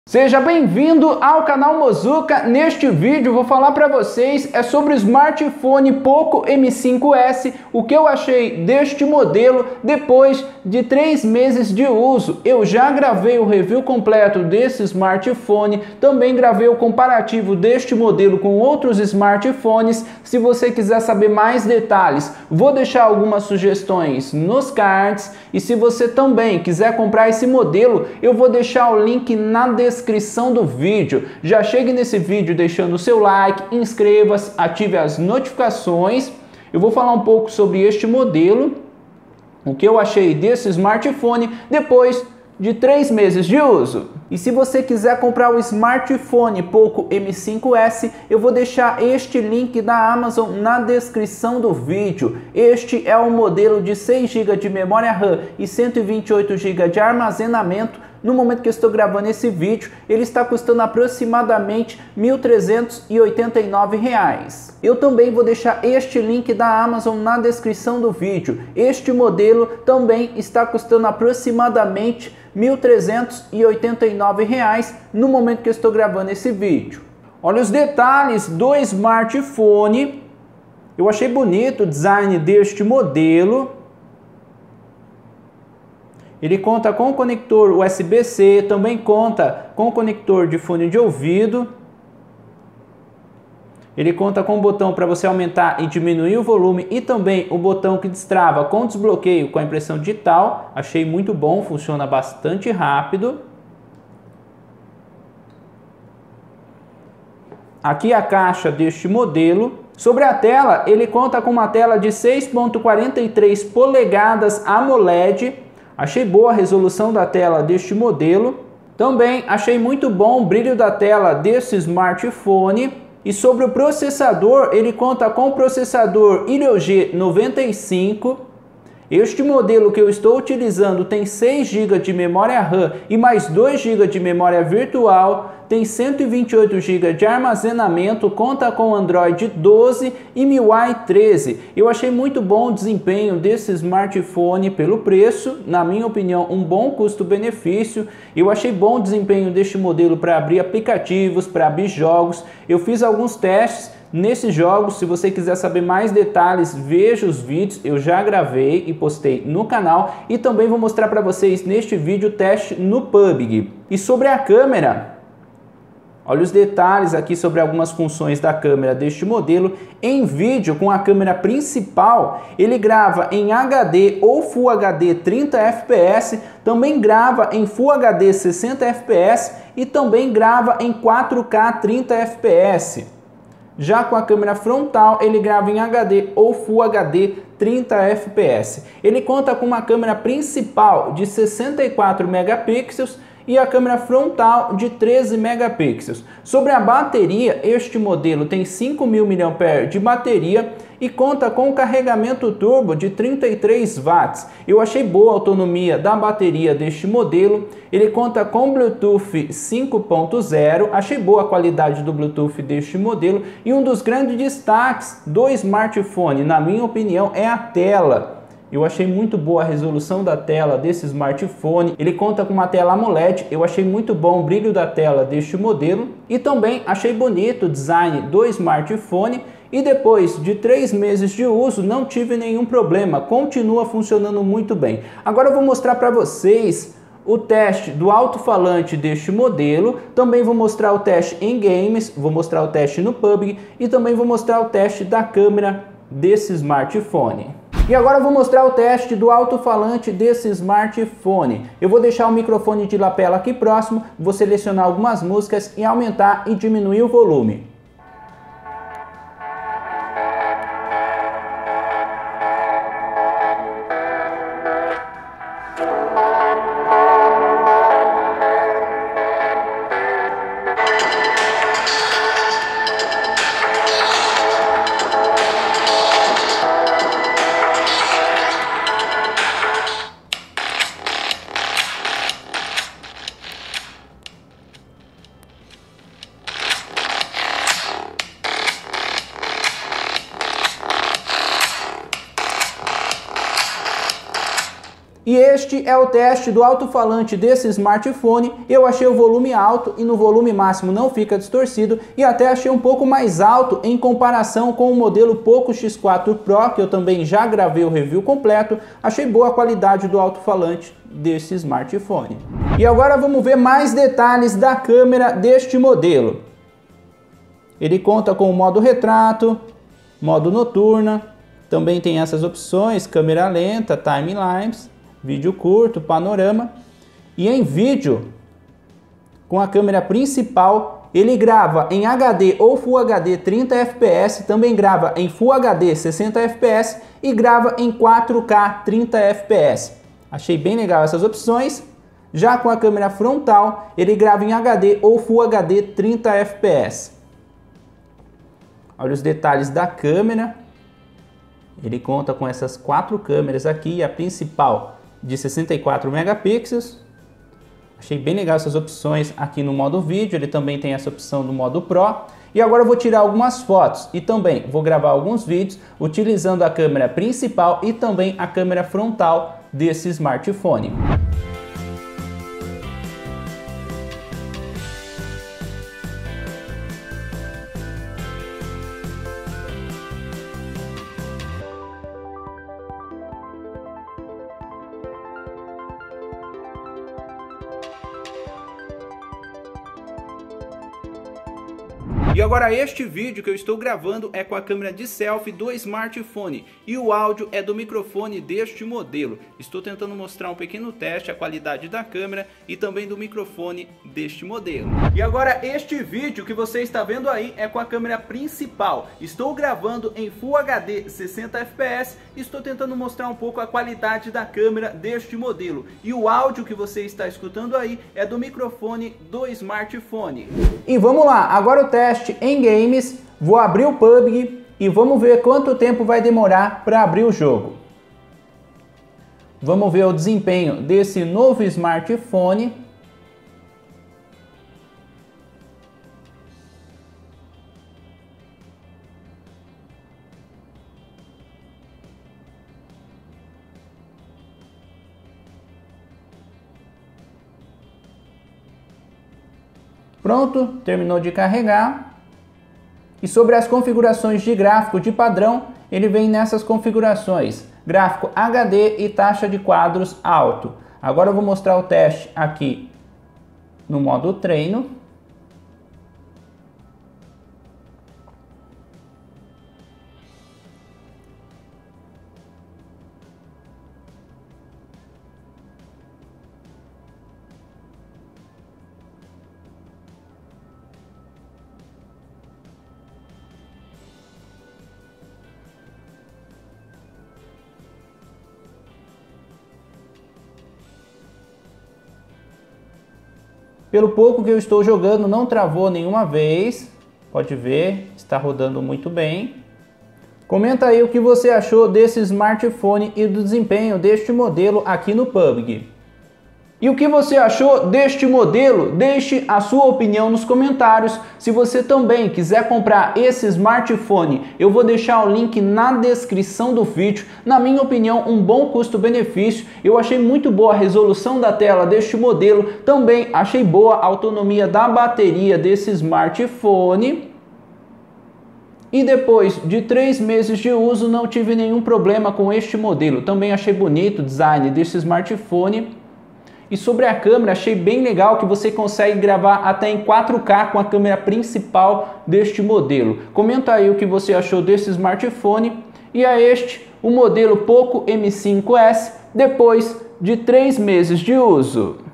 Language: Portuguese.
Seja bem-vindo ao canal Mozuka. Neste vídeo vou falar para vocês sobre o smartphone Poco M5S, o que eu achei deste modelo depois de 3 meses de uso. Eu já gravei o review completo desse smartphone, também gravei o comparativo deste modelo com outros smartphones. Se você quiser saber mais detalhes, vou deixar algumas sugestões nos cards, e se você também quiser comprar esse modelo, eu vou deixar o link na descrição do vídeo. Já chegue nesse vídeo deixando o seu like, inscreva-se, ative as notificações. Eu vou falar um pouco sobre este modelo, o que eu achei desse smartphone depois de 3 meses de uso. E se você quiser comprar o smartphone Poco M5S, eu vou deixar este link da Amazon na descrição do vídeo. Este é o modelo de 6 GB de memória RAM e 128 GB de armazenamento. No momento que eu estou gravando esse vídeo, ele está custando aproximadamente R$ 1.389. Eu também vou deixar este link da Amazon na descrição do vídeo. Este modelo também está custando aproximadamente R$ 1.389 no momento que eu estou gravando esse vídeo. Olha os detalhes do smartphone. Eu achei bonito o design deste modelo. Ele conta com conector USB-C, também conta com conector de fone de ouvido. Ele conta com um botão para você aumentar e diminuir o volume e também o botão que destrava com desbloqueio com a impressão digital. Achei muito bom, funciona bastante rápido. Aqui a caixa deste modelo. Sobre a tela, ele conta com uma tela de 6.43 polegadas AMOLED. Achei boa a resolução da tela deste modelo. Também achei muito bom o brilho da tela desse smartphone. E sobre o processador, ele conta com o processador Helio G95. Este modelo que eu estou utilizando tem 6 GB de memória RAM e mais 2 GB de memória virtual. Tem 128 GB de armazenamento, conta com Android 12 e MIUI 13. Eu achei muito bom o desempenho desse smartphone pelo preço, na minha opinião, um bom custo-benefício. Eu achei bom o desempenho deste modelo para abrir aplicativos, para abrir jogos. Eu fiz alguns testes nesses jogos. Se você quiser saber mais detalhes, veja os vídeos, eu já gravei e postei no canal. E também vou mostrar para vocês neste vídeo o teste no PUBG. E sobre a câmera, olha os detalhes aqui sobre algumas funções da câmera deste modelo. Em vídeo, com a câmera principal, ele grava em HD ou Full HD 30 fps, também grava em Full HD 60 fps e também grava em 4K 30 fps. Já com a câmera frontal, ele grava em HD ou Full HD 30 fps. Ele conta com uma câmera principal de 64 megapixels e a câmera frontal de 13 megapixels. Sobre a bateria, este modelo tem 5.000 mAh de bateria e conta com carregamento turbo de 33 watts. Eu achei boa a autonomia da bateria deste modelo. Ele conta com Bluetooth 5.0, achei boa a qualidade do Bluetooth deste modelo. E um dos grandes destaques do smartphone, na minha opinião, é a tela. Eu achei muito boa a resolução da tela desse smartphone. Ele conta com uma tela AMOLED. Eu achei muito bom o brilho da tela deste modelo. E também achei bonito o design do smartphone. E depois de 3 meses de uso, não tive nenhum problema. Continua funcionando muito bem. Agora eu vou mostrar para vocês o teste do alto-falante deste modelo. Também vou mostrar o teste em games. Vou mostrar o teste no PUBG. E também vou mostrar o teste da câmera desse smartphone. E agora eu vou mostrar o teste do alto-falante desse smartphone. Eu vou deixar o microfone de lapela aqui próximo, vou selecionar algumas músicas e aumentar e diminuir o volume. E este é o teste do alto-falante desse smartphone. Eu achei o volume alto e no volume máximo não fica distorcido, e até achei um pouco mais alto em comparação com o modelo Poco X4 Pro, que eu também já gravei o review completo. Achei boa a qualidade do alto-falante desse smartphone. E agora vamos ver mais detalhes da câmera deste modelo. Ele conta com o modo retrato, modo noturna, também tem essas opções: câmera lenta, timelapse, vídeo curto, panorama. E em vídeo, com a câmera principal, ele grava em HD ou Full HD 30 fps, também grava em Full HD 60 fps e grava em 4K 30 fps. Achei bem legal essas opções. Já com a câmera frontal, ele grava em HD ou Full HD 30 fps. Olha os detalhes da câmera. Ele conta com essas 4 câmeras aqui, a principal de 64 megapixels. Achei bem legal essas opções aqui no modo vídeo. Ele também tem essa opção do modo Pro. E agora eu vou tirar algumas fotos e também vou gravar alguns vídeos utilizando a câmera principal e também a câmera frontal desse smartphone. E agora este vídeo que eu estou gravando é com a câmera de selfie do smartphone e o áudio é do microfone deste modelo. Estou tentando mostrar um pequeno teste, a qualidade da câmera e também do microfone deste modelo. E agora este vídeo que você está vendo aí é com a câmera principal. Estou gravando em Full HD 60 fps e estou tentando mostrar um pouco a qualidade da câmera deste modelo. E o áudio que você está escutando aí é do microfone do smartphone. E vamos lá, agora o teste em games. Vou abrir o PUBG e vamos ver quanto tempo vai demorar para abrir o jogo. Vamos ver o desempenho desse novo smartphone. Pronto, terminou de carregar. E sobre as configurações de gráfico de padrão, ele vem nessas configurações: gráfico HD e taxa de quadros alto. Agora eu vou mostrar o teste aqui no modo treino. Pelo pouco que eu estou jogando, não travou nenhuma vez. Pode ver, está rodando muito bem. Comenta aí o que você achou desse smartphone e do desempenho deste modelo aqui no PUBG. E o que você achou deste modelo? Deixe a sua opinião nos comentários. Se você também quiser comprar esse smartphone, eu vou deixar o link na descrição do vídeo. Na minha opinião, um bom custo-benefício. Eu achei muito boa a resolução da tela deste modelo. Também achei boa a autonomia da bateria desse smartphone. E depois de 3 meses de uso, não tive nenhum problema com este modelo. Também achei bonito o design desse smartphone. E sobre a câmera, achei bem legal que você consegue gravar até em 4K com a câmera principal deste modelo. Comenta aí o que você achou desse smartphone. E é este o modelo Poco M5S depois de 3 meses de uso.